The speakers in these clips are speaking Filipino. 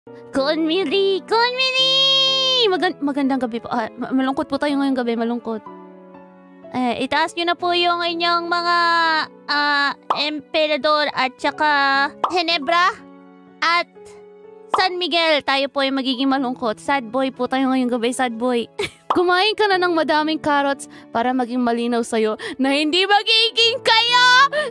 Konmili! Konmili! Magandang gabi po. Malungkot po tayo ngayong gabi, malungkot. Itaas nyo na po yung inyong mga Emperador at saka Ginebra at San Miguel. Tayo po ay magiging malungkot. Sad boy po tayo ngayong gabi, sad boy. Kumain ka na ng madaming carrots para maging malinaw sa'yo na hindi magiging kayo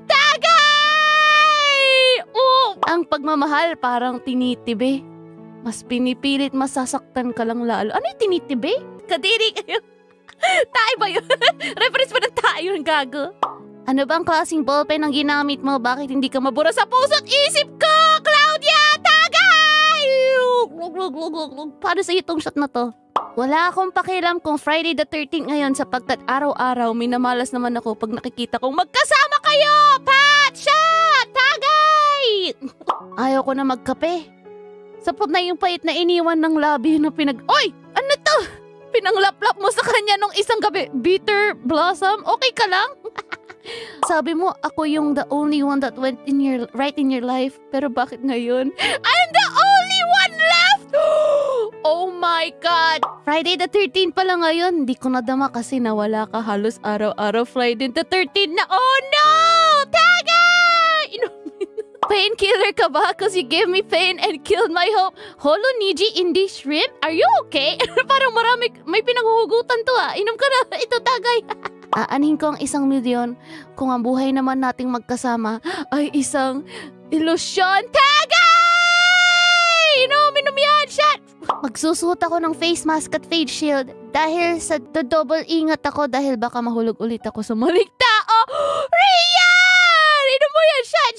tagay! Ang pagmamahal parang tinitibi. Mas pinipilit, masasaktan ka lang lalo. Ano yung tinitibi? Kadiri kayo. Tayo ba yun? Reference pa ng tayo yung gago. Ano bang klaseng ballpen ang ginamit mo? Bakit hindi ka mabura sa puso't isip ko? Claudia! Tagay! Paano sa'yo itong shot na to? Wala akong pakialam kung Friday the 13th ngayon sapagkat araw-araw minamalas naman ako pag nakikita kong magkasama kayo! Pat! Shot! Tagay! Ayaw ko na magkape. Sapot na yung pait na iniwan ng labi na Oy! Ano to? Pinanglaplap mo sa kanya nung isang gabi. Bitter blossom? Okay ka lang? Sabi mo, ako yung the only one that went right in your life. Pero bakit ngayon? I'm the only one left! Oh my God! Friday the 13th pala ngayon. Hindi ko nadama kasi nawala ka halos araw-araw. Friday the 13th na. Oh no! Tagay! Painkiller ka ba? Cause you gave me pain and killed my hope. Holo Niji Indie Shrimp? Are you okay? Parang may pinanghuhugutan to Inom ka na. Ito tagay. Aanhin ko ang 1,000,000 kung ang buhay naman nating magkasama ay isang ilusyon. Tagay! Inom yan! Shot! Magsusuot ako ng face mask at face shield dahil sa double ingat ako dahil baka mahulog ulit ako sa maling tao. Rian! Inom mo yan! Shot!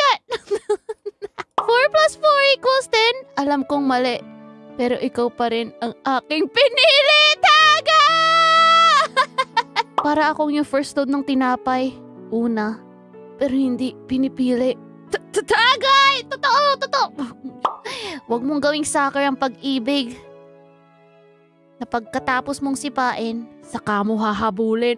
4 plus 4 equals 10. Alam kong mali. Pero ikaw pa rin ang aking pinili. Taga! Para akong yung first load ng tinapay. Una. Pero hindi pinipili. Tagay! Totoo! Huwag mong gawing soccer ang pag-ibig. Na pagkatapos mong sipain, saka mo hahabulin.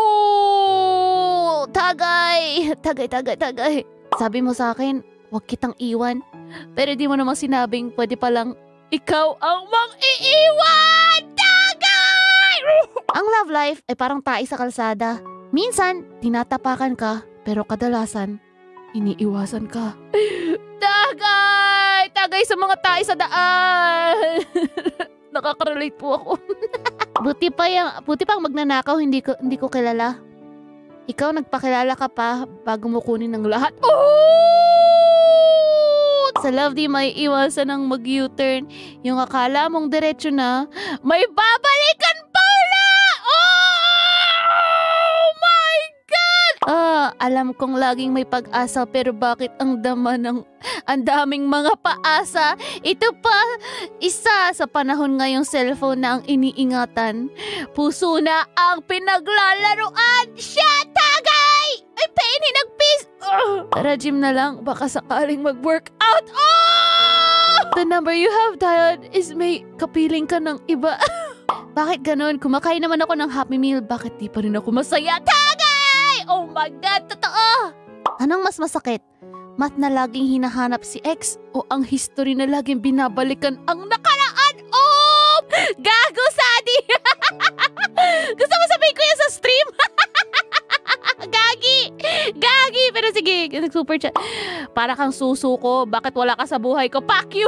Tagay! Sabi mo sa akin, huwag kitang iwan. Pero di mo naman sinabing pwede palang ikaw ang mang-iiwan! Tagay! Ang love life ay parang tae sa kalsada. Minsan, tinatapakan ka, pero kadalasan, iniiwasan ka. Tagay sa mga tae sa daan! Nakaka-relate po ako. Buti pa ang magnanakaw, hindi ko kilala. Ikaw nagpakilala ka pa bago mo kunin ng lahat. Sa love di may iwasan ng mag-U-turn. Yung akala mong diretso na, may babalikan pala! Oh my God! Alam kong laging may pag-asa pero bakit ang daming mga paasa? Ito pa, isa sa panahon ngayong cellphone na ang iniingatan. Puso na ang pinaglalaruan. Siya, tagay! Ay, pain, hinagpis! Tara, gym na lang. Baka sakaling mag-workout. The number you have dialed is may kapiling ka ng iba. Bakit ganun? Kumakain naman ako ng Happy Meal. Bakit di pa rin ako masaya? Tagay! Oh my God, totoo! Anong mas masakit? Mat na laging hinahanap si ex o ang history na laging binabalikan ang nakaraan? Gago, Sadi! Gusto mo sabihin ko yan sa stream? Gagi! Pero sige, nag-super chat. Para kang susuko, bakit wala ka sa buhay ko? Fuck you!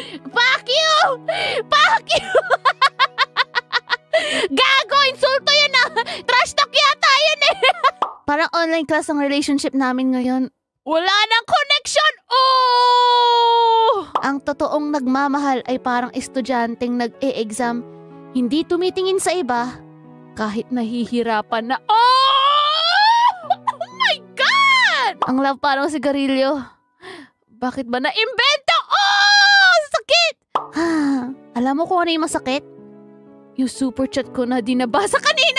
Gago! Insulto yun Trash talk yata yun Parang online class ang relationship namin ngayon. Wala nang connection! Ang totoong nagmamahal ay parang estudyanteng nag-e-exam. Hindi tumitingin sa iba kahit nahihirapan na. Ang love parang sigarilyo. Bakit ba na-invento? Sakit! Alam mo kung ano yung masakit? Yung super chat ko na di nabasa kanina.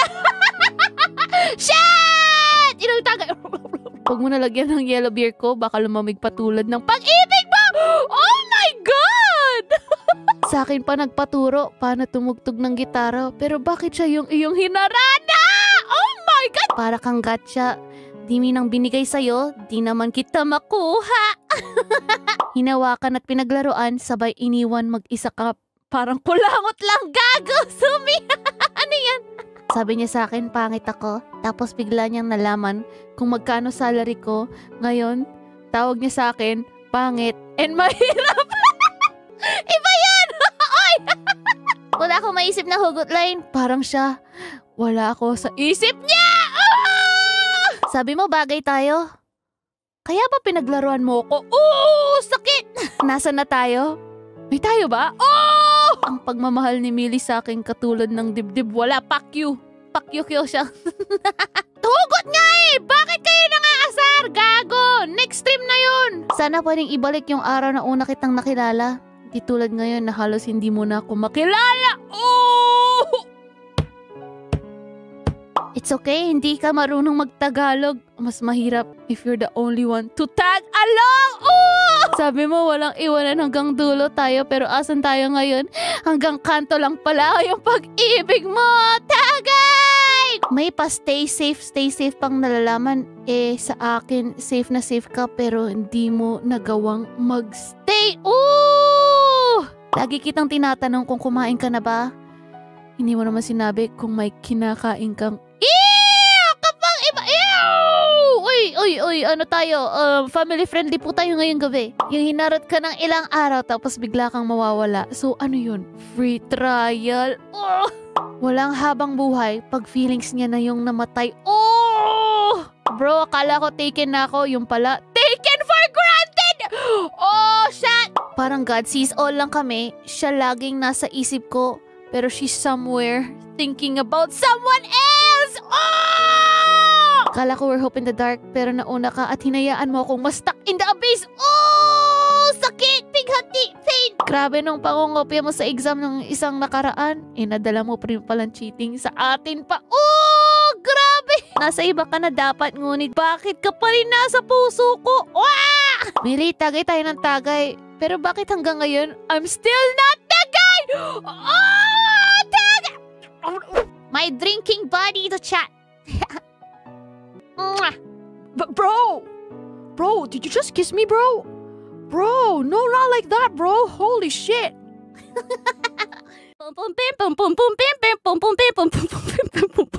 Shit! Inang tagay. Huwag mo nalagyan ng yellow beer ko. Baka lumamig patulad ng pag-ibig mo! Oh my God! Sa akin pa nagpaturo paano tumugtog ng gitara. Pero bakit siya yung iyong hinarana? Oh my God! Para kang gatsa. Di minang binigay sa'yo, di naman kita makuha. Hinawakan at pinaglaruan, sabay iniwan mag-isa ka. Parang kulangot lang, gago, Sumi. Ano yan? Sabi niya sa akin, pangit ako. Tapos bigla niyang nalaman kung magkano salary ko. Ngayon, tawag niya sa akin, pangit and mahirap. Iba yan! Oy! Wala akong maisip na hugot line. Parang siya, wala ako sa isip niya! Ah! Sabi mo, bagay tayo. Kaya ba pinaglaruan mo ko? Sakit! Nasaan na tayo? May tayo ba? Ang pagmamahal ni Millie sa akin katulad ng dibdib. Wala, pakyu. Pakyu-kyo siya. Hugot nga eh! Bakit kayo nangaasar? Gago! Next stream na yun! Sana pwedeng ibalik yung araw na una kitang nakilala. Di tulad ngayon na halos hindi mo na ako makilala. It's okay, hindi ka marunong magtagalog. Mas mahirap if you're the only one to tag along. Sabi mo walang iwanan hanggang dulo tayo, pero asan tayo ngayon? Hanggang kanto lang pala yung pag-ibig mo. Tagay! May pa stay safe pang nalalaman. Sa akin, safe na safe ka pero hindi mo nagawang magstay. Lagi kitang tinatanong kung kumain ka na ba? Hindi mo naman sinabi kung may kinakain kang kapang iba. Uy, ano tayo? Family friendly po tayo ngayong gabi. Yung hinarot ka ng ilang araw tapos bigla kang mawawala. So ano yun? Free trial? Walang habang buhay pag feelings niya na yung namatay. Bro, akala ko taken na ako. Yung pala, taken for granted! Shit! Parang God sees all lang kami. Siya laging nasa isip ko. Pero she's somewhere thinking about someone else! Kala ko we're hope in the dark, pero nauna ka at hinayaan mo akong ma-stuck in the abyss. Sakit! Pighati! Pain! Grabe nung pangungopia mo sa exam ng isang nakaraan. Nadala mo pa rin palang cheating sa atin pa. Grabe! Nasa iba ka na dapat, ngunit bakit ka pa rin nasa puso ko? Mili, tagay tayo ng tagay. Pero bakit hanggang ngayon, I'm still not tagay! Tagay! My drinking buddy to chat. Bro, did you just kiss me, bro? Bro, no, not like that, bro. Holy shit. Pum pum pim pum pum pum pim pim pum pum pim pum pum pum pim pum.